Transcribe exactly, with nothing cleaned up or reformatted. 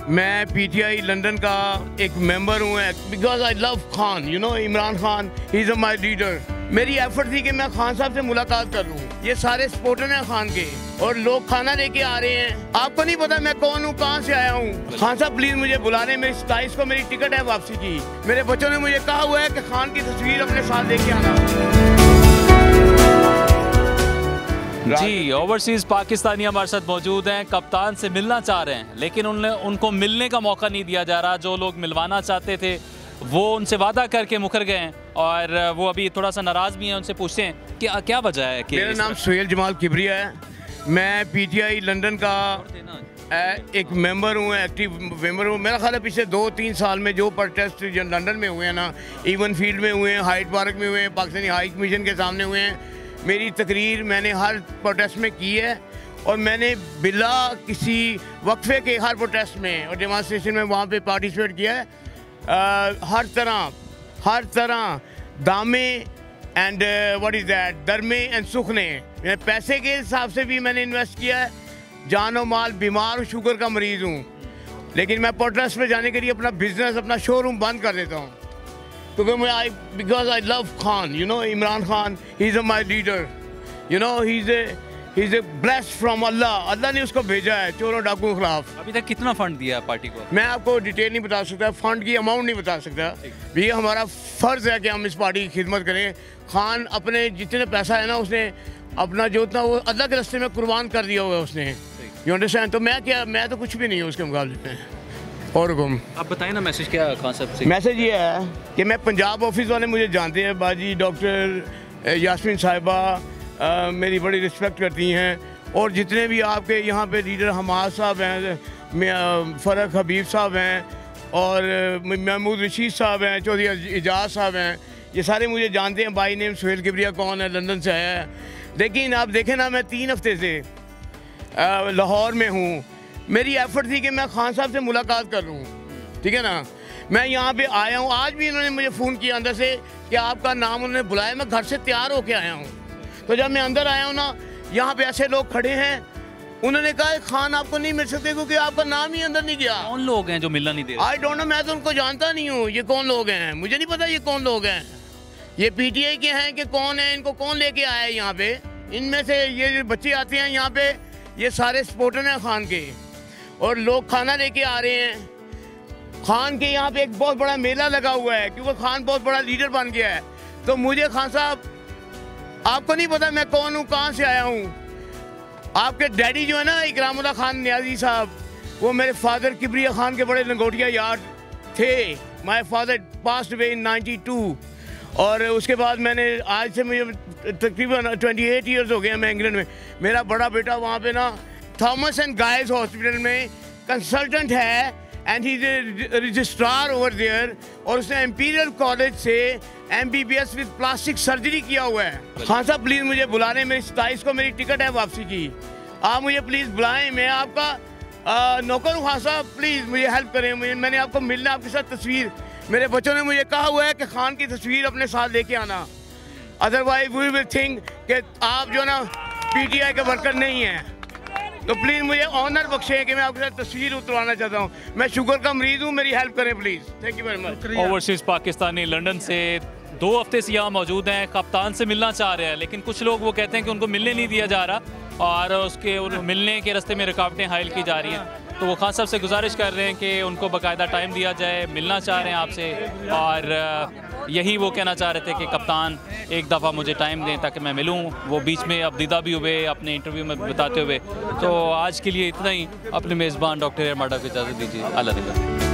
मैं PTI London का एक मेंबर हूँ because I love Khan, you know Imran Khan, he is my leader. मेरी एफर्ट थी कि मैं खान साहब से मुलाकात कर लूँ। ये सारे सपोर्टर हैं खान के और लोग खाना लेके आ रहे हैं। आपको नहीं पता मैं कौन हूँ, कहाँ से आया हूँ। खान साहब प्लीज मुझे बुला रहे हैं। मेरी सताईस को मेरी टिकट है वापसी की। मेरे बच्चों ने मुझे कहा हुआ है कि खान की तस्वीर अपने साथ लेके आना। जी, ओवरसीज़ पाकिस्तानी हमारे साथ मौजूद हैं, कप्तान से मिलना चाह रहे हैं, लेकिन उन्हें उनको मिलने का मौका नहीं दिया जा रहा। जो लोग मिलवाना चाहते थे वो उनसे वादा करके मुकर गए हैं और वो अभी थोड़ा सा नाराज़ भी हैं। उनसे पूछते हैं कि क्या वजह है कि मेरा नाम सुहेल जमाल किबरिया है। मैं पीटीआई लंदन का एक मेंबर हूँ, एक्टिव मेंबर हूँ। मेरा ख्याल है पिछले दो तीन साल में जो प्रोटेस्ट जो लंदन में हुए हैं ना, इवन फील्ड में हुए हैं, हाइट पार्क में हुए हैं, पाकिस्तानी हाई कमीशन के सामने हुए हैं, मेरी तकरीर मैंने हर प्रोटेस्ट में की है और मैंने बिला किसी वक्फे के हर प्रोटेस्ट में और डेमोन्स्ट्रेशन में वहाँ पे पार्टिसिपेट किया है। आ, हर तरह हर तरह दामे एंड व्हाट इज़ दैट दरमे एंड सुखने, पैसे के हिसाब से भी मैंने इन्वेस्ट किया है। जान और माल, बीमार, शुगर का मरीज़ हूँ, लेकिन मैं प्रोटेस्ट में जाने के लिए अपना बिजनेस, अपना शोरूम बंद कर देता हूँ क्योंकि मैं I because I love Khan, you know Imran Khan, he is my leader, you know he is he is blessed from Allah. Allah ने उसको भेजा है चोरों डाकुओं के खिलाफ। अभी तक कितना फंड दिया है पार्टी को? मैं आपको डिटेल नहीं बता सकता, फंड की अमाउंट नहीं बता सकता। भैया हमारा फ़र्ज़ है कि हम इस पार्टी की खिदमत करें। खान अपने जितने पैसा है ना, उसने अपना जो उतना वो अल्लाह के रास्ते में कुर्बान कर दिया हुआ है उसने, यू अंडरस्टैंड। तो मैं क्या, मैं तो कुछ भी नहीं हूँ उसके मुकाबले में। और गुम आप बताएं ना मैसेज क्या कॉन्सेप्ट से? मैसेज ये है कि मैं पंजाब ऑफिस वाले मुझे जानते हैं, बाजी डॉक्टर यास्मीन साहिबा मेरी बड़ी रिस्पेक्ट करती हैं, और जितने भी आपके यहाँ पे लीडर हमाद साहब हैं, फ़रक हबीब साहब हैं, और महमूद रशीद साहब हैं, चौधरी एजाज साहब हैं, ये सारे मुझे जानते हैं। बाई नेम सुहेल किबरिया कौन है, लंदन से आया है। लेकिन आप देखें ना, मैं तीन हफ्ते से लाहौर में हूँ। मेरी एफर्ट थी कि मैं खान साहब से मुलाकात कर लूँ, ठीक है ना। मैं यहाँ पे आया हूँ, आज भी इन्होंने मुझे फ़ोन किया अंदर से कि आपका नाम उन्होंने बुलाया। मैं घर से तैयार होके आया हूँ, तो जब मैं अंदर आया हूँ ना, यहाँ पे ऐसे लोग खड़े हैं, उन्होंने कहा खान आपको नहीं मिल सकते क्योंकि आपका नाम ही अंदर नहीं गया। कौन लोग हैं जो मिलना नहीं दे रहे? आई डोंट नो, मैं तो उनको जानता नहीं हूँ। ये कौन लोग हैं मुझे नहीं पता, ये कौन लोग हैं, ये पीटीआई के हैं कि कौन है, इनको कौन लेके आया है यहाँ पे। इनमें से ये जो बच्चे आते हैं यहाँ पे, ये सारे सपोर्टर हैं खान के और लोग खाना लेके आ रहे हैं। खान के यहाँ पे एक बहुत बड़ा मेला लगा हुआ है क्योंकि खान बहुत बड़ा लीडर बन गया है। तो मुझे खान साहब, आपको नहीं पता मैं कौन हूँ, कहाँ से आया हूँ। आपके डैडी जो है ना इकरामुल्लाह खान न्याजी साहब, वो मेरे फादर किबरिया खान के बड़े लंगोटिया यार थे। My father passed away in ninety two, और उसके बाद मैंने आज से मुझे तकरीबन अट्ठाईस इयर्स हो गए हैं मैं इंग्लैंड में। मेरा बड़ा बेटा वहाँ पे ना थॉमस एंड गाइस हॉस्पिटल में कंसल्टेंट है and he is registrar over there, और उसने इंपीरियल कॉलेज से एमबीबीएस विद प्लास्टिक सर्जरी किया हुआ है। खान साहब प्लीज़ मुझे बुला रहे हैं। मेरी सताईस को मेरी टिकट है वापसी की। आप मुझे प्लीज़ बुलाएं, मैं आपका नौकर हूँ। खान साहब प्लीज़ मुझे हेल्प करें, मुझे मैंने आपको मिलना, आपके साथ तस्वीर। मेरे बच्चों ने मुझे कहा हुआ है कि खान की तस्वीर अपने साथ लेके आना, अदरवाइज वी विल थिंक कि आप जो ना पीटीआई के वर्कर नहीं हैं। तो प्लीज़ मुझे ऑनर बख्शें कि मैं आपके साथ तस्वीर उतरवाना चाहता हूँ। मैं शुगर का मरीज़ हूँ, मेरी हेल्प करें please. Thank you very much. Overseas Pakistani London से दो हफ्ते से यहाँ मौजूद हैं, कप्तान से मिलना चाह रहे हैं, लेकिन कुछ लोग वो कहते हैं कि उनको मिलने नहीं दिया जा रहा और उसके मिलने के रास्ते में रुकावटें हायल की जा रही हैं। तो वो खान साहब से गुजारिश कर रहे हैं कि उनको बाकायदा टाइम दिया जाए, मिलना चाह रहे हैं आपसे, और यही वो कहना चाह रहे थे कि कप्तान एक दफ़ा मुझे टाइम दें ताकि मैं मिलूं। वो बीच में अबदीदा भी हुए अपने इंटरव्यू में बताते हुए। तो आज के लिए इतना ही। अपने मेज़बान डॉक्टर माडा को इजाज़त दीजिए। अल्लाह हाफ़िज़।